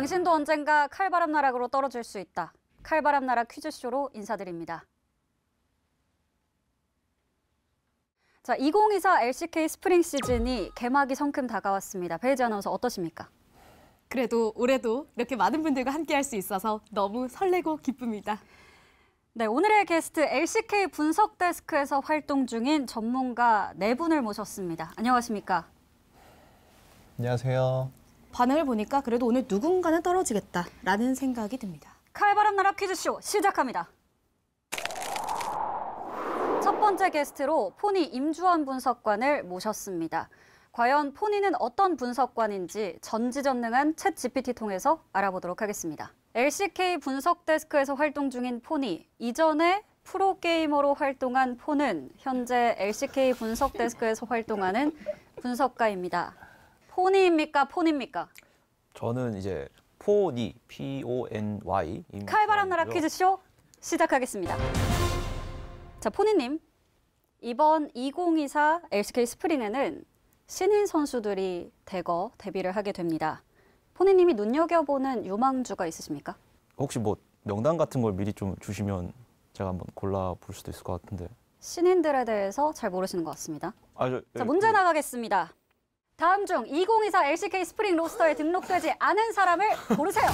당신도 언젠가 칼바람 나락으로 떨어질 수 있다. 칼바람 나락 퀴즈쇼로 인사드립니다. 자, 2024 LCK 스프링 시즌이 개막이 성큼 다가왔습니다. 배혜지 아나운서 어떠십니까? 그래도 올해도 이렇게 많은 분들과 함께할 수 있어서 너무 설레고 기쁩니다. 네, 오늘의 게스트 LCK 분석 데스크에서 활동 중인 전문가 4분을 모셨습니다. 안녕하십니까? 안녕하세요. 반응을 보니까 그래도 오늘 누군가는 떨어지겠다라는 생각이 듭니다. 칼바람 나락 퀴즈쇼 시작합니다. 첫 번째 게스트로 포니 임주원 분석관을 모셨습니다. 과연 포니는 어떤 분석관인지 전지전능한 챗 GPT 통해서 알아보도록 하겠습니다. LCK 분석 데스크에서 활동 중인 포니, 이전에 프로게이머로 활동한 포는 현재 LCK 분석 데스크에서 활동하는 분석가입니다. 포니입니까? 폰입니까? 저는 이제 포니, P-O-N-Y. 칼바람 나락 퀴즈쇼 시작하겠습니다. 자, 포니님. 이번 2024 LCK 스프링에는 신인 선수들이 대거 데뷔를 하게 됩니다. 포니님이 눈여겨보는 유망주가 있으십니까? 혹시 뭐 명단 같은 걸 미리 좀 주시면 제가 한번 골라볼 수도 있을 것 같은데. 신인들에 대해서 잘 모르시는 것 같습니다. 자, 문제 나가겠습니다. 다음 중 2024 LCK 스프링 로스터에 등록되지 않은 사람을 고르세요.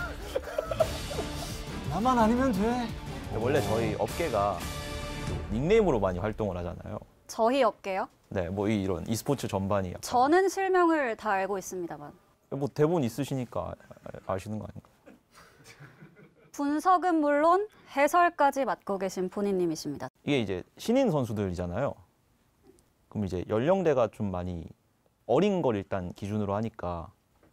나만 아니면 돼. 원래 저희 업계가 닉네임으로 많이 활동을 하잖아요. 저희 업계요? 네, 뭐 이런 e스포츠 전반이 약간. 저는 실명을 다 알고 있습니다만. 뭐 대본 있으시니까 아시는 거 아닌가? 분석은 물론 해설까지 맡고 계신 포니님이십니다. 이게 이제 신인 선수들이잖아요. 그럼 이제 연령대가 좀 많이 어린 걸 일단 기준으로 하니까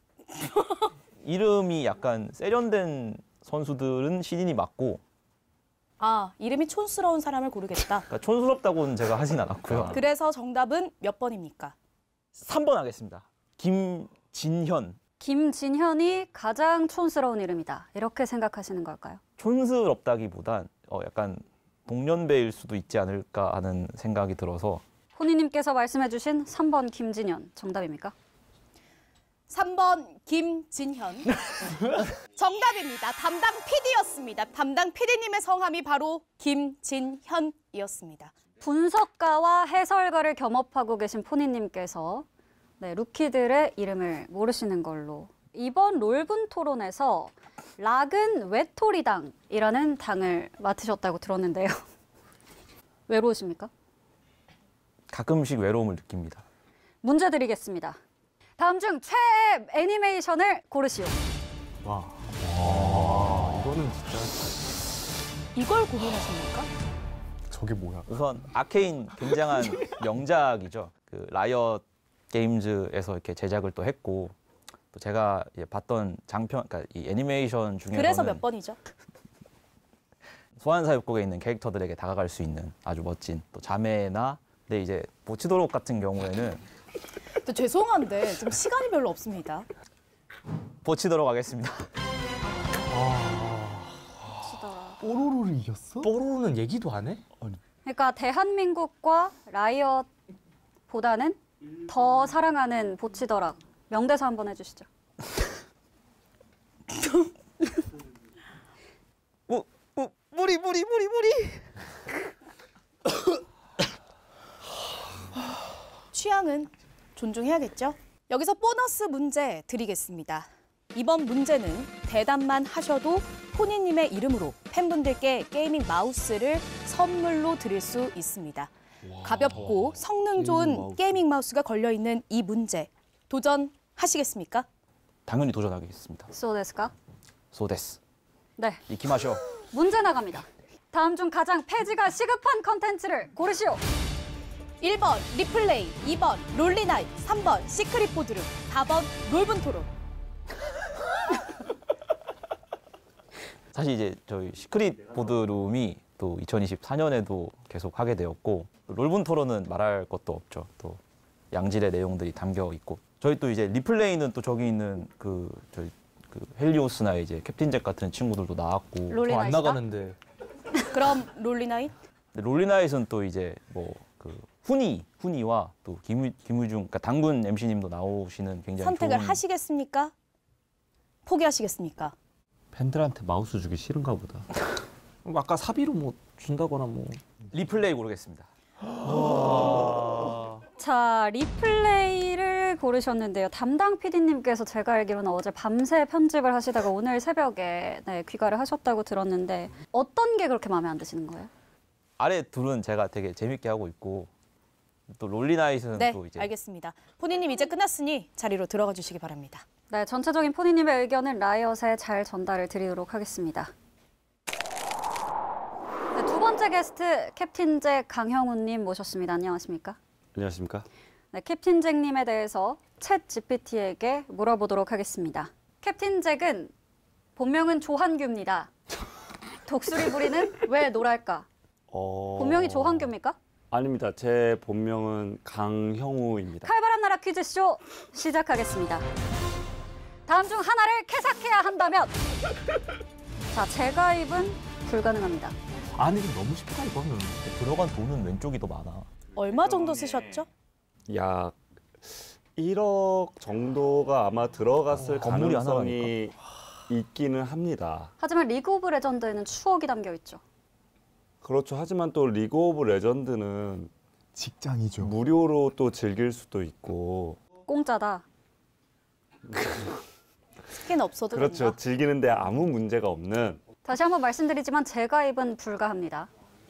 이름이 약간 세련된 선수들은 신인이 맞고. 아, 이름이 촌스러운 사람을 고르겠다. 그러니까 촌스럽다고는 제가 하진 않았고요. 그래서 정답은 몇 번입니까? 3번 하겠습니다. 김진현. 김진현이 가장 촌스러운 이름이다. 이렇게 생각하시는 걸까요? 촌스럽다기보단 약간 동년배일 수도 있지 않을까 하는 생각이 들어서. 포니님께서 말씀해 주신 3번 김진현 정답입니까? 3번 김진현. 정답입니다. 담당 PD였습니다. 담당 PD님의 성함이 바로 김진현이었습니다. 분석가와 해설가를 겸업하고 계신 포니님께서 네, 루키들의 이름을 모르시는 걸로. 이번 롤분 토론에서 락은 외톨이당이라는 당을 맡으셨다고 들었는데요. 외로우십니까? 가끔씩 외로움을 느낍니다. 문제 드리겠습니다. 다음 중 최애 애니메이션을 고르시오. 와, 이거는 진짜. 이걸 고민하십니까? 저게 뭐야? 우선 아케인 굉장한 명작이죠. 그 라이엇 게임즈에서 이렇게 제작을 또 했고, 또 제가 이제 봤던 장편, 그러니까 이 애니메이션 중에서는 그래서 몇 번이죠? 소환사육국에 있는 캐릭터들에게 다가갈 수 있는 아주 멋진 또 자매나, 근데 이제 보치도록 같은 경우에는 또 죄송한데 지금 시간이 별로 없습니다. 보치도록 하겠습니다. 뽀로로를 이겼어? 뽀로로는 얘기도 안 해? 그러니까 대한민국과 라이엇보다는 더 사랑하는 보치더락. 명대사 한번 해주시죠. 무리. 취향은 존중해야겠죠? 여기서 보너스 문제 드리겠습니다. 이번 문제는 대답만 하셔도 포니님의 이름으로 팬분들께 게이밍 마우스를 선물로 드릴 수 있습니다. 가볍고 성능 좋은 게이밍 마우스가 걸려있는 이 문제 도전하시겠습니까? 당연히 도전하겠습니다. 소데스까? 소데스. 네, 이키마쇼. 문제 나갑니다. 다음 중 가장 폐지가 시급한 컨텐츠를 고르시오. 1번 리플레이, 2번 롤리나잇, 3번 시크릿 보드룸, 4번 롤분 토론. 사실 이제 저희 시크릿 보드룸이 또 2024년에도 계속 하게 되었고, 롤분 토론은 말할 것도 없죠. 또 양질의 내용들이 담겨 있고, 저희 또 이제 리플레이는 또 저기 있는 저희 헬리오스나 이제 캡틴 잭 같은 친구들도 나왔고. 롤리나잇이다? 안 나가는데. 그럼 롤리나잇? 롤리나잇은 또 이제 훈이와 또 김유중, 그러니까 당군 MC님도 나오시는 굉장히 선택을 좋은. 하시겠습니까? 포기하시겠습니까? 팬들한테 마우스 주기 싫은가 보다. 아까 사비로 뭐 준다거나 뭐. 리플레이 고르겠습니다. 자, 리플레이를 고르셨는데요. 담당 PD님께서 제가 알기로는 어제 밤새 편집을 하시다가 오늘 새벽에 귀가를 하셨다고 들었는데 어떤 게 그렇게 마음에 안 드시는 거예요? 아래 둘은 제가 되게 재밌게 하고 있고 또 롤리나잇은 네, 또 이제 알겠습니다. 포니님 이제 끝났으니 자리로 들어가 주시기 바랍니다. 네, 전체적인 포니님의 의견은 라이엇에 잘 전달을 드리도록 하겠습니다. 네, 두 번째 게스트 캡틴 잭 강형우님 모셨습니다. 안녕하십니까? 안녕하십니까? 네, 캡틴 잭님에 대해서 챗 GPT에게 물어보도록 하겠습니다. 캡틴 잭은 본명은 조한규입니다. 독수리 부리는 왜 노랄까? 본명이 조한규입니까? 아닙니다. 제 본명은 강형우입니다. 칼바람 나라 퀴즈쇼 시작하겠습니다. 다음 중 하나를 캐삭해야 한다면 자, 재가입은 불가능합니다. 아니 이거 너무 쉽다 이거는. 들어간 돈은 왼쪽이 더 많아. 얼마 정도 쓰셨죠? 약 1억 정도가 아마 들어갔을 건물이 가능성이 있기는 합니다. 하지만 리그 오브 레전드에는 추억이 담겨 있죠. 그렇죠. 하지만 또 리그 오브 레전드는 직장이죠. 무료로 또 즐길 수도 있고. 공짜다. 스킨 없어도 그렇죠. 된다. 즐기는데 아무 문제가 없는. 다시 한번 말씀드리지만 재가입은 불가합니다.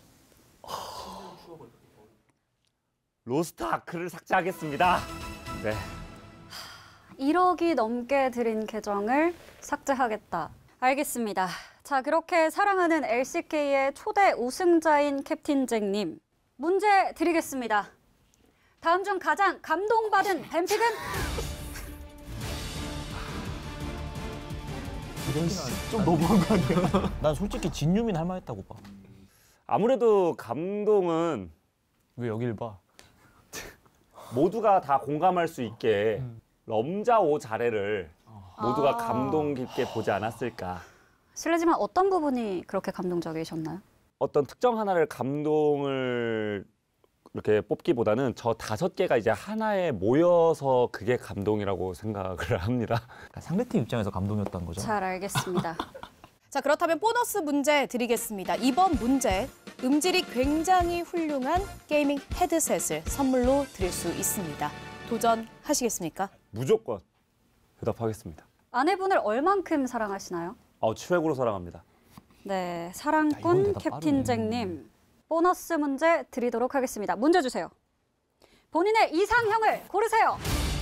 로스트 아크를 삭제하겠습니다. 네. 1억이 넘게 들인 계정을 삭제하겠다. 알겠습니다. 자, 그렇게 사랑하는 LCK의 초대 우승자인 캡틴 잭님, 문제 드리겠습니다. 다음 중 가장 감동받은 뱀픽은? 이건 좀 너무한 거 아니에요? 난 솔직히 진유민 할 만했다고 봐. 아무래도 감동은 왜 여길 봐? 모두가 다 공감할 수 있게 럼자오 자레를 모두가 감동 깊게 보지 않았을까. 실례지만 어떤 부분이 그렇게 감동적이셨나요? 어떤 특정 하나를 감동을 이렇게 뽑기보다는 저 5개가 이제 하나에 모여서 그게 감동이라고 생각을 합니다. 그러니까 상대팀 입장에서 감동이었던 거죠. 잘 알겠습니다. 자, 그렇다면 보너스 문제 드리겠습니다. 이번 문제 음질이 굉장히 훌륭한 게이밍 헤드셋을 선물로 드릴 수 있습니다. 도전하시겠습니까? 무조건 대답하겠습니다. 아내분을 얼만큼 사랑하시나요? 최고로 사랑합니다. 네, 이건 사랑꾼 대답 캡틴 빠르네. 잭님, 보너스 문제 드리도록 하겠습니다. 문제 주세요. 본인의 이상형을 고르세요.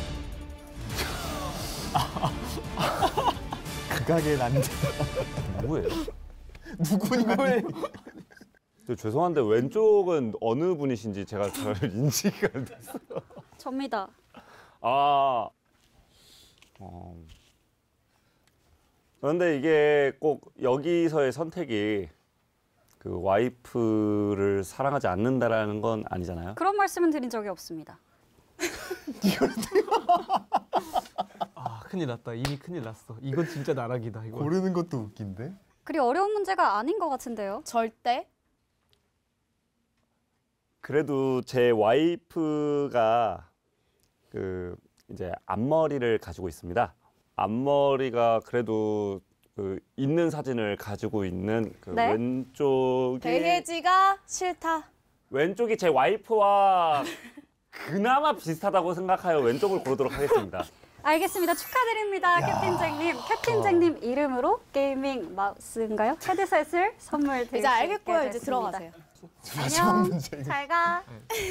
극악의 남자. 뭐예요? 누구인가요? 죄송한데 왼쪽은 어느 분이신지 제가 잘 인지가 안 됐어요. 접니다. 그런데 이게 꼭 여기서의 선택이 그 와이프를 사랑하지 않는다라는 건 아니잖아요. 그런 말씀은 드린 적이 없습니다. 큰일 났다. 이미 큰일 났어. 이건 진짜 나락이다. 이거. 고르는 것도 웃긴데. 그리 어려운 문제가 아닌 것 같은데요. 절대 그래도 제 와이프가 그 이제 앞머리를 가지고 있습니다. 앞머리가 그래도 그 있는 사진을 가지고 있는 그 네? 배혜지가 싫다. 왼쪽이 제 와이프와 그나마 비슷하다고 생각하여 왼쪽을 고르도록 하겠습니다. 알겠습니다. 축하드립니다, 캡틴 잭님. 캡틴 잭님 이름으로 게이밍 마우스인가요? 헤드셋을 선물 드릴 수 이제 알겠고요. 있게 이제 됐습니다. 들어가세요. 안녕. 잘 가.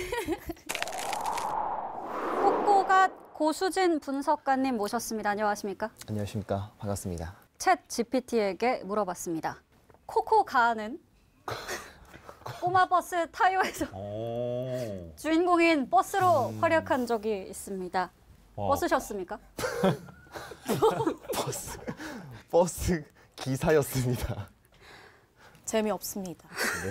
코코가 고수진 분석가님 모셨습니다. 안녕하십니까? 안녕하십니까. 반갑습니다. 챗 GPT에게 물어봤습니다. 코코가는 꼬마 버스 타요에서 주인공인 버스로 활약한 적이 있습니다. 버스셨습니까? 버스 기사였습니다. 재미없습니다.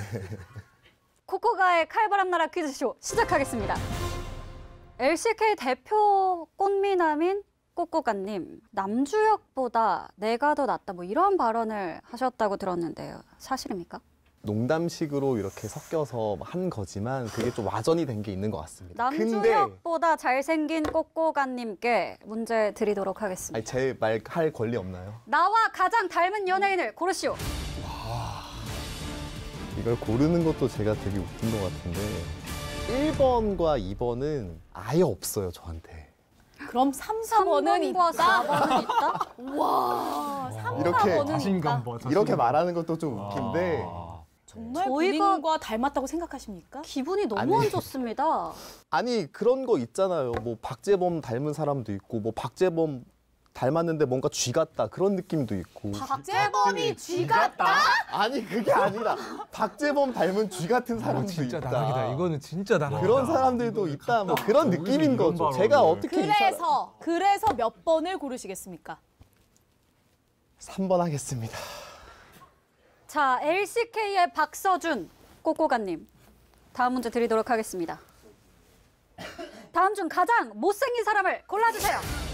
코코가의 칼바람나라 퀴즈쇼 시작하겠습니다. LCK 대표 꽃미남인 꼬꼬가님, 남주혁보다 내가 더 낫다 뭐 이런 발언을 하셨다고 들었는데요. 사실입니까? 농담식으로 이렇게 섞여서 한 거지만 그게 좀 와전이 된 게 있는 것 같습니다. 남주혁보다 잘생긴 꼬꼬가님께 문제 드리도록 하겠습니다. 아니, 제 말 할 권리 없나요? 나와 가장 닮은 연예인을 고르시오. 이걸 고르는 것도 제가 되게 웃긴 것 같은데 1번과 2번은 아예 없어요, 저한테. 그럼 3, 4번은 3번과 있다? 4번은 있다? 와, 3, 이렇게 4번은 자신감 있다. 봐. 이렇게 말하는 것도 좀 웃긴데 정말 저희가- 본인과 닮았다고 생각하십니까? 기분이 너무 아니. 안 좋습니다. 아니 그런 거 있잖아요. 뭐 박재범 닮은 사람도 있고 뭐 박재범 닮았는데 뭔가 쥐 같다 그런 느낌도 있고. 박재범이 쥐 같다? 아니 그게 아니라 박재범 닮은 쥐 같은 아, 사람도 진짜 있다. 나락이다. 이거는 진짜 나락이다. 그런 사람들도 있다. 뭐 그런 느낌인 이런 거죠. 발언을. 제가 어떻게 그래서 몇 번을 고르시겠습니까? 3번 하겠습니다. 자, LCK의 박서준 꼬꼬가님. 다음 문제 드리도록 하겠습니다. 다음 중 가장 못생긴 사람을 골라주세요.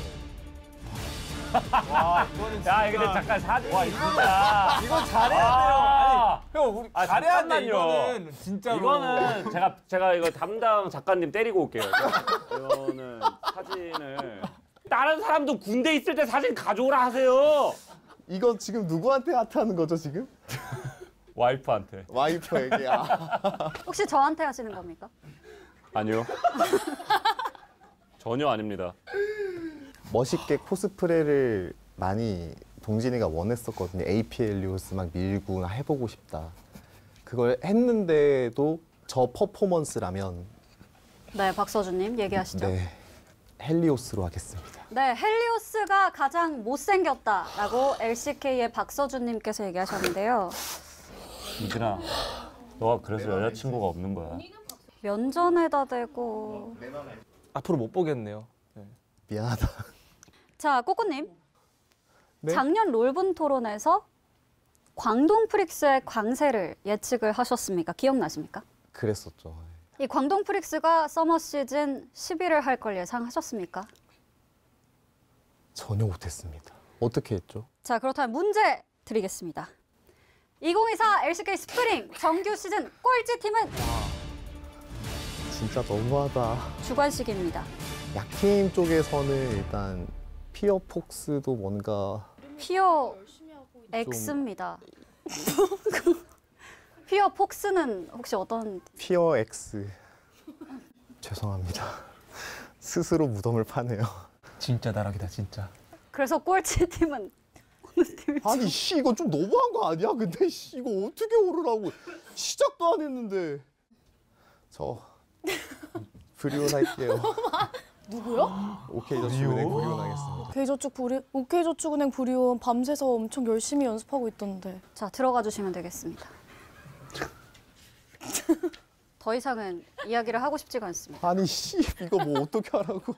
야, 이거 근데 잠깐 사진이 진짜. 이건 잘해야 돼요. 아니, 형 우리 잘해야 돼. 잠깐만요. 이거는 진짜로. 이거는 제가 이거 담당 작가님 때리고 올게요. 이거는 사진을 다른 사람도 군대 있을 때 사진 가져오라 하세요. 이거 지금 누구한테 하트하는 거죠 지금? 와이프한테. 와이프에게. 혹시 저한테 하시는 겁니까? 아니요. 전혀 아닙니다. 멋있게 코스프레를 많이 동진이가 원했었거든요. APL리오스 막 밀고 해보고 싶다. 그걸 했는데도 저 퍼포먼스라면 네, 박서준님 얘기하시죠. 네 헬리오스로 하겠습니다. 네, 헬리오스가 가장 못생겼다라고 LCK의 박서준님께서 얘기하셨는데요. 이진아, 너가 그래서 여자친구가 없는 거야. 면전에다 대고. 앞으로 못 보겠네요. 미안하다. 자, 꼬꼬님. 네? 작년 롤분 토론에서 광동 프릭스의 광세를 예측을 하셨습니까? 기억나십니까? 그랬었죠. 이 광동 프릭스가 서머 시즌 10위를 할 걸 예상하셨습니까? 전혀 못했습니다. 어떻게 했죠? 자, 그렇다면 문제 드리겠습니다. 2024 LCK 스프링 정규 시즌 꼴찌 팀은 진짜 너무하다. 주관식입니다. 약팀 쪽에서는 일단 피어 폭스도 뭔가 피어 X입니다. 피어 폭스는 혹시 어떤 피어 X 죄송합니다. 스스로 무덤을 파네요. 진짜 나락이다 진짜. 그래서 꼴찌 팀은 어느 팀이죠? 아니 씨 이거 좀 너무한 거 아니야? 근데 씨 이거 어떻게 오르라고 시작도 안 했는데 저 브리온 할게요. 누구요? OK저축은행 브리온 하겠습니다. OK저축은행 브리온 밤새서 엄청 열심히 연습하고 있던데. 자, 들어가 주시면 되겠습니다. 더 이상은 이야기를 하고 싶지가 않습니다. 아니 씨 이거 뭐 어떻게 하라고?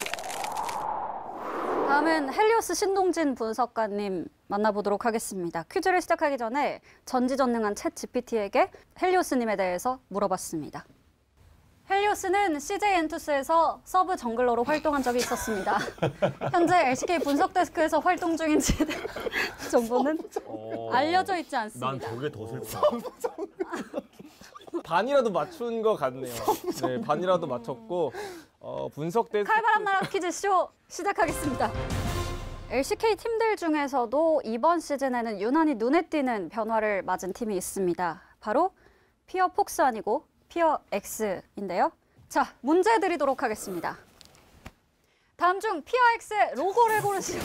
다음은 헬리오스 신동진 분석가님 만나보도록 하겠습니다. 퀴즈를 시작하기 전에 전지전능한 챗 GPT에게 헬리오스님에 대해서 물어봤습니다. 헬리오스는 CJ 엔투스에서 서브 정글러로 활동한 적이 있었습니다. 현재 LCK 분석 데스크에서 활동 중인지 정보는 알려져 있지 않습니다. 저게 더 슬퍼. 반이라도 맞춘 것 같네요. 네, 반이라도 맞췄고 분석 데스크 칼바람 나라 퀴즈쇼 시작하겠습니다. LCK 팀들 중에서도 이번 시즌에는 유난히 눈에 띄는 변화를 맞은 팀이 있습니다. 바로 피어 폭스 아니고 피어 X인데요. 자, 문제 드리도록 하겠습니다. 다음 중 피어 X의 로고를 고르시오.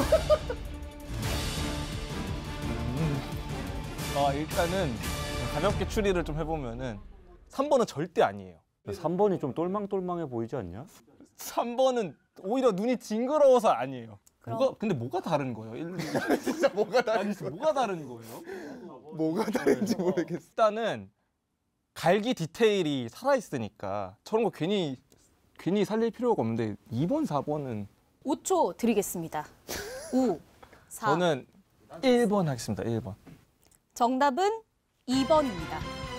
일단은 가볍게 추리를 좀 해보면은 3번은 절대 아니에요. 3번이 좀 똘망똘망해 보이지 않냐? 3번은 오히려 눈이 징그러워서 아니에요. 그럼? 근데 뭐가 다른 거예요? 진짜 뭐가 아니, 뭐가 다른 거예요? 뭐가 다른지 모르겠어. 일단은 갈기 디테일이 살아있으니까 저런 거 괜히 살릴 필요가 없는데 2번, 4번은 5초 드리겠습니다. 5, 4. 저는 1번 하겠습니다. 1번. 정답은 2번입니다.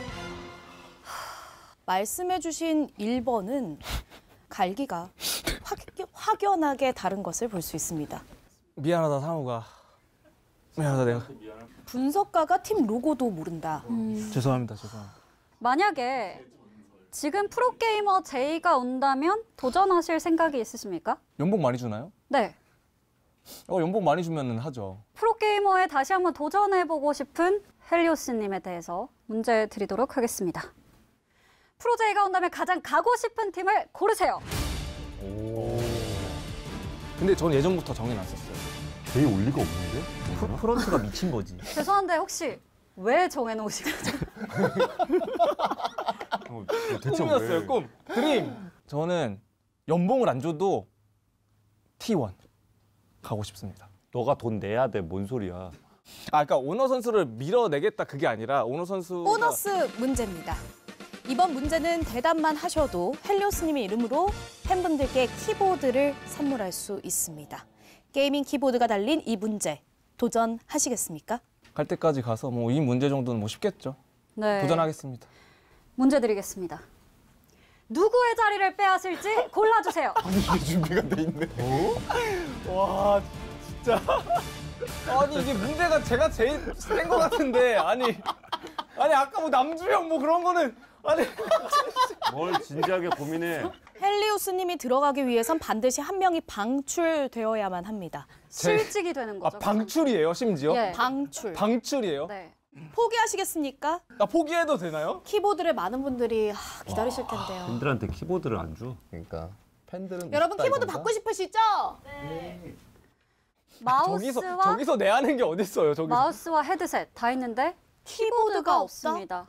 말씀해주신 1번은 갈기가 확연하게 다른 것을 볼 수 있습니다. 미안하다 상우가 미안하다 내가. 분석가가 팀 로고도 모른다. 죄송합니다. 만약에 지금 프로게이머 J가 온다면 도전하실 생각이 있으십니까? 연봉 많이 주나요? 네. 연봉 많이 주면은 하죠. 프로게이머에 다시 한번 도전해보고 싶은 헬리오스님에 대해서 문제 드리도록 하겠습니다. 프로제이가 온다면 가장 가고 싶은 팀을 고르세요. 근데 저는 예전부터 정해놨었어요. 제일 올 리가 없는데? 프런트가 미친 거지. 죄송한데 혹시 왜 정해놓으신 거죠? 꿈이었어요, 꿈. 드림. 저는 연봉을 안 줘도 T1 가고 싶습니다. 너가 돈 내야 돼. 뭔 소리야? 그러니까 오너 선수를 밀어내겠다 그게 아니라 오너 선수 보너스 문제입니다. 이번 문제는 대답만 하셔도 헬리오스님의 이름으로 팬분들께 키보드를 선물할 수 있습니다. 게이밍 키보드가 달린 이 문제 도전하시겠습니까? 갈 때까지 가서 뭐 이 문제 정도는 뭐 쉽겠죠. 네. 도전하겠습니다. 문제 드리겠습니다. 누구의 자리를 빼앗을지 골라주세요. 이게 준비가 돼 있네. 와 진짜 아니 이게 문제가 제가 제일 센 것 같은데 아니 아까 뭐 남주형 뭐 그런 거는 아니 뭘 진지하게 고민해. 헬리오스님이 들어가기 위해선 반드시 한 명이 방출되어야만 합니다. 실직이 되는 거죠. 방출이에요 심지어? 예. 방출이에요? 네. 포기하시겠습니까? 포기해도 되나요? 키보드를 많은 분들이 기다리실 텐데요. 팬들한테 키보드를 안 줘. 그러니까 팬들은 여러분 웃다 키보드 이건가? 받고 싶으시죠? 마우스와 저기서 내하는 게 어딨어요 저기서. 마우스와 헤드셋 다 있는데 키보드가 없습니다.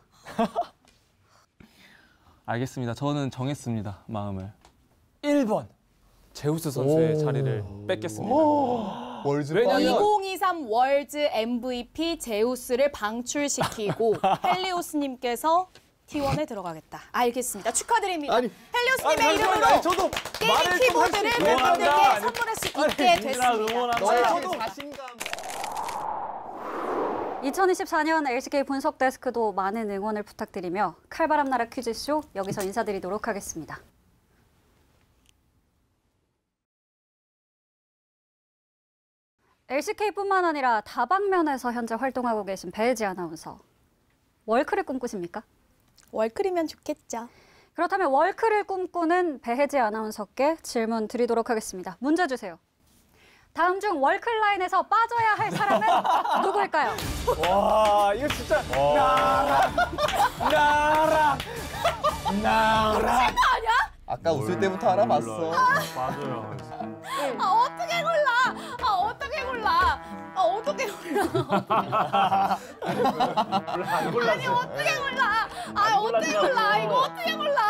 알겠습니다. 저는 정했습니다. 마음을. 1번 제우스 선수의 자리를 뺏겠습니다. 월즈 왜냐면- 2023 월드 MVP 제우스를 방출시키고 헬리오스님께서 T1에 들어가겠다. 알겠습니다. 축하드립니다. 아니, 헬리오스님의 이름으로 아니, 저도 게이밍 말을 좀 키보드를 할수 팬분들께 있어요. 선물할 수 있게 됐습니다. 너의 자신감. 2024년 LCK 분석 데스크도 많은 응원을 부탁드리며 칼바람 나라 퀴즈쇼 여기서 인사드리도록 하겠습니다. LCK뿐만 아니라 다방면에서 현재 활동하고 계신 배혜지 아나운서. 월크를 꿈꾸십니까? 월클이면 좋겠죠. 그렇다면 월크를 꿈꾸는 배혜지 아나운서께 질문 드리도록 하겠습니다. 문제 주세요. 다음 중 월클 라인에서 빠져야 할 사람은 누구일까요? 와 이거 진짜 나라 아까 웃을 때부터 알아봤어. 맞아요. 어떻게 골라? 어떻게 골라? 이거 어떻게 골라?